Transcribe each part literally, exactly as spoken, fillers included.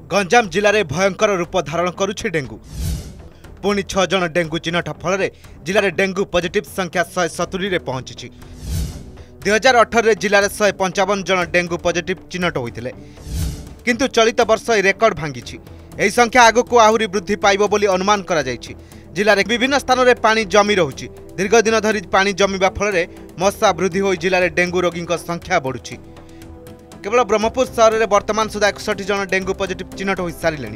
गंजाम जिले में भयंकर रूप धारण करुछि डेंगू। पुणी छह जन डेंगू चिन्हट फल जिले में डेंगू पॉजिटिव संख्या शहे सतुरी में पहुंची। दुई हजार अठर जिले में शहे पंचावन जन डेंगू पॉजिटिव चिन्हट होते किंतु चलित वर्ष रेकर्ड भांगी। यह संख्या आगक आहरी वृद्धि पाइब बोली अनुमान करा जायछि। जिले में विभिन्न स्थान में पानी जमी रहुछि। दीर्घ दिन धरी पानी जमीबा फल मशा वृद्धि हो जिले में डेंगू रोगी संख्या बढ़ुछि। केवल ब्रह्मपुर सहर में वर्तमान सुधा एकसठ जन डेंगू पॉजिटिव चिन्हट हो सारे।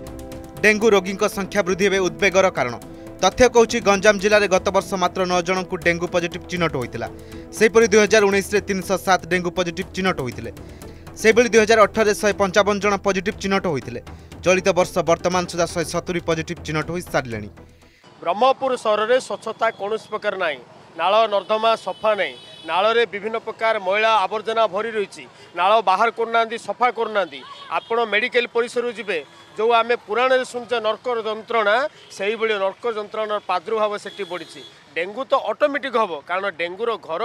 डेंगू रोगी संख्या वृद्धि हे उद्वेगर कारण। तथ्य कहूँ गंजाम जिले में गत वर्ष मात्र नौ जन को डेंगू पॉजिटिव चिन्हट होता। सेहीपरि दुई हजार उन्नीस तीन सौ सात डेंगू पॉजिटिव चिन्हट होते। सेहीभଳି दुई हजार अठर शहे पंचावन जन पॉजिटिव चिन्हट होते। चलित वर्ष वर्तमान सुधा शहे सतुरी पॉजिटिव चिन्हट हो सारे। ब्रह्मपुर सहर में स्वच्छता कौन प्रकार ना, नाल नर्दमा सफा नहीं, नाल रे विभिन्न प्रकार मैला आवर्जना भरी रही। नाल बाहर करना सफा करना। आपण मेडिकल परिसर जी जो आम पुराण शुणुचे नर्क जंत्रणा से भाई नर्क जंत्रणा प्रादुर्भाव से बढ़ी। डेंगू तो ऑटोमेटिक हम कारण डेंगूर घर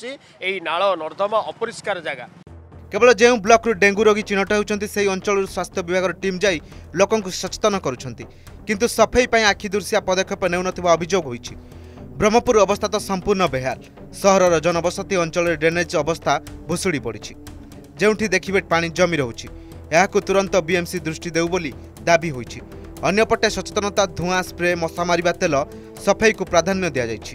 हो नाल नर्दमा अपरिष्कार जगह। केवल जो ब्लॉक रु डेंगू रोगी चिन्हट होती से अंचल स्वास्थ्य विभाग टीम जाई लोकों को सचेतन करुछंती, किंतु सफाई पर आखि दुर्सिया पदक्षेप नेउनथिबा अभियोग होईछि। ब्रह्मपुर अवस्था तो संपूर्ण बेहाल। सहरर जनबसती अंचल ड्रेनेज अवस्था भुशुड़ी पड़ी। जोठी देखिए पानी जमी रोचे यह तुरंत बीएमसी दृष्टि देउ बोली दाबी होईछि। अन्यपटे सचेतनता धुआं स्प्रे मशा मारिबा तेल सफाई को प्राधान्य दिया जायछि।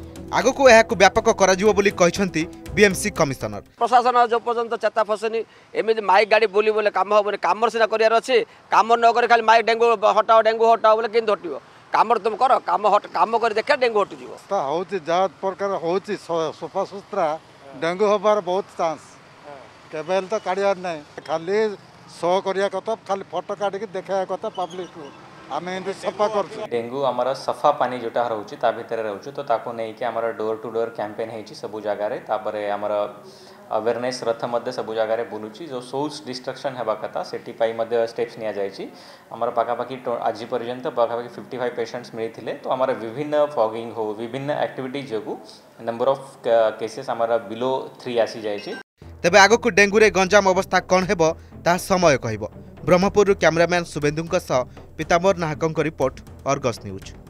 आगको यह व्यापक कराजिवो बोली कहिसंती बीएमसी कमिशनर। प्रशासन जो पर्यंत चेता फसनी एमती माइक गाड़ी बोली बोले काम हम कम सीना कर कम न कर खाली माइक डेंगू हटाओ डेंगू हटाओ बोले कि हटो कम तुम कर कम हट कम कर देखा डेंगू हटि हो जहाँ प्रकार हो सफा सुतरा डेंगू हबार बहुत चांस केवल तो काढ़ार ना खाली शो करिया कथा खाली फोटो काढ़ी देखा कथा पब्लिक को आम एमती सफा कर। डेंगू आमर सफा पानी जोटा रोचे ता भितर रोचे तो ताको नहीं कि आमर डोर टू डोर कैंपेन है सब जगार तापर आमर अवेयरनेस रथ मध्य सब जगार बुलूची जो सोर्स डिस्ट्रक्शन हेबा कथा सेठी पाई मध्य स्टेप्स निया जायछि। आमर पाखापाखि आज पर्यंत पाखापाखि फिफ्टी फाइव पेशेंट्स मिलते तो आमर विभिन्न फॉगिंग हो विभिन्न एक्टिविटीज जो नंबर ऑफ केसेस आमर बिलो थ्री आसी जायछि। तेबे आगको डेंगू रे गंजाम अवस्था कौन हेबो ता समय कहब। ब्रह्मपुर कैमरामैन शुभेन्दु पीताम्बर नाहक रिपोर्ट अर्गस न्यूज।